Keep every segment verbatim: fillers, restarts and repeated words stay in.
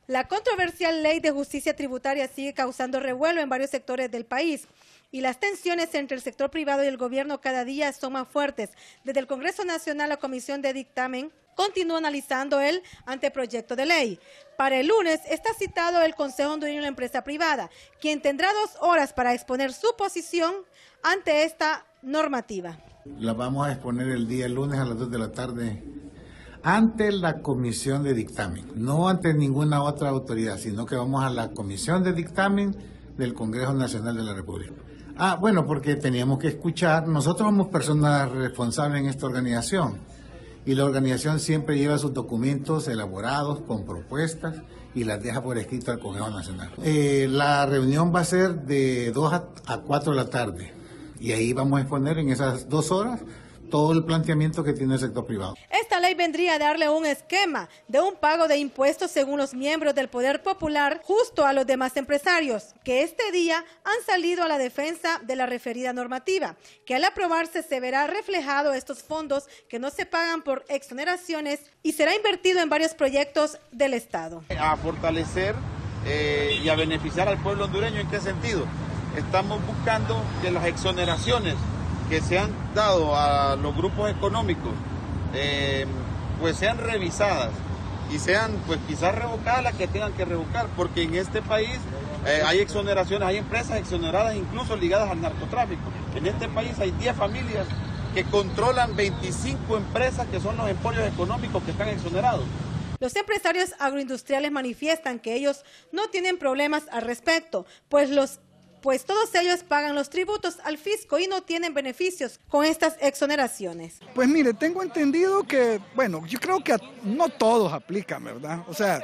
La controversial ley de justicia tributaria sigue causando revuelo en varios sectores del país y las tensiones entre el sector privado y el gobierno cada día son más fuertes. Desde el Congreso Nacional, la Comisión de Dictamen continúa analizando el anteproyecto de ley. Para el lunes está citado el Consejo Hondureño de la Empresa Privada, quien tendrá dos horas para exponer su posición ante esta normativa. La vamos a exponer el día lunes a las dos de la tarde ante la Comisión de Dictamen, no ante ninguna otra autoridad, sino que vamos a la Comisión de Dictamen del Congreso Nacional de la República. Ah, bueno, porque teníamos que escuchar, nosotros somos personas responsables en esta organización y la organización siempre lleva sus documentos elaborados con propuestas y las deja por escrito al Congreso Nacional. Eh, la reunión va a ser de dos a cuatro de la tarde y ahí vamos a exponer en esas dos horas todo el planteamiento que tiene el sector privado. Esta ley vendría a darle un esquema de un pago de impuestos según los miembros del Poder Popular justo a los demás empresarios, que este día han salido a la defensa de la referida normativa, que al aprobarse se verá reflejado estos fondos que no se pagan por exoneraciones y será invertido en varios proyectos del Estado. A fortalecer eh, y a beneficiar al pueblo hondureño, ¿en qué sentido? Estamos buscando que las exoneraciones que se han dado a los grupos económicos eh, pues sean revisadas y sean pues quizás revocadas las que tengan que revocar, porque en este país eh, hay exoneraciones, hay empresas exoneradas incluso ligadas al narcotráfico. En este país hay diez familias que controlan veinticinco empresas que son los emporios económicos que están exonerados. Los empresarios agroindustriales manifiestan que ellos no tienen problemas al respecto, pues los pues todos ellos pagan los tributos al fisco y no tienen beneficios con estas exoneraciones. Pues mire, tengo entendido que, bueno, yo creo que a, no todos aplican, ¿verdad? O sea,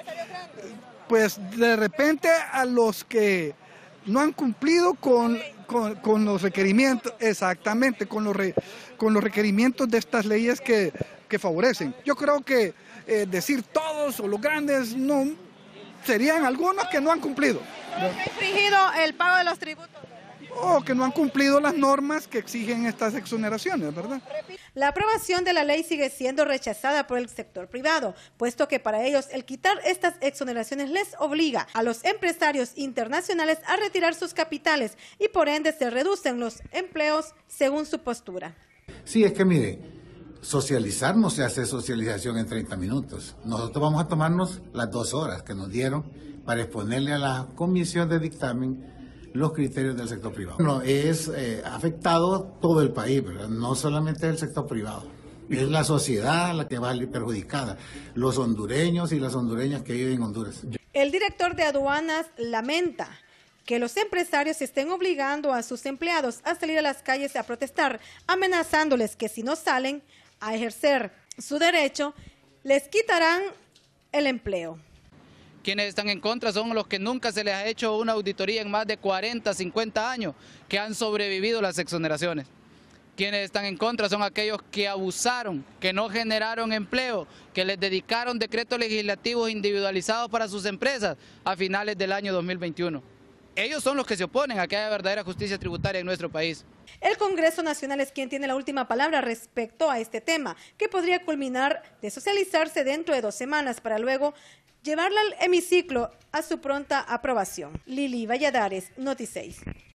pues de repente a los que no han cumplido con, con, con los requerimientos, exactamente, con los, re, con los requerimientos de estas leyes que, que favorecen. Yo creo que eh, decir todos o los grandes no serían algunos que no han cumplido. ¿Ha infringido el pago de los tributos? O que no han cumplido las normas que exigen estas exoneraciones, ¿verdad? La aprobación de la ley sigue siendo rechazada por el sector privado, puesto que para ellos el quitar estas exoneraciones les obliga a los empresarios internacionales a retirar sus capitales y por ende se reducen los empleos según su postura. Sí, es que mire, socializar no se hace socialización en treinta minutos. Nosotros vamos a tomarnos las dos horas que nos dieron para exponerle a la Comisión de Dictamen los criterios del sector privado. Bueno, es eh, afectado todo el país, ¿verdad? No solamente el sector privado. Es la sociedad la que va perjudicada, los hondureños y las hondureñas que viven en Honduras. El director de aduanas lamenta que los empresarios estén obligando a sus empleados a salir a las calles a protestar, amenazándoles que si no salen a ejercer su derecho, les quitarán el empleo. Quienes están en contra son los que nunca se les ha hecho una auditoría en más de cuarenta, cincuenta años, que han sobrevivido las exoneraciones. Quienes están en contra son aquellos que abusaron, que no generaron empleo, que les dedicaron decretos legislativos individualizados para sus empresas a finales del año dos mil veintiuno. Ellos son los que se oponen a que haya verdadera justicia tributaria en nuestro país. El Congreso Nacional es quien tiene la última palabra respecto a este tema, que podría culminar de socializarse dentro de dos semanas para luego llevarla al hemiciclo a su pronta aprobación. Lili Valladares, Noti seis.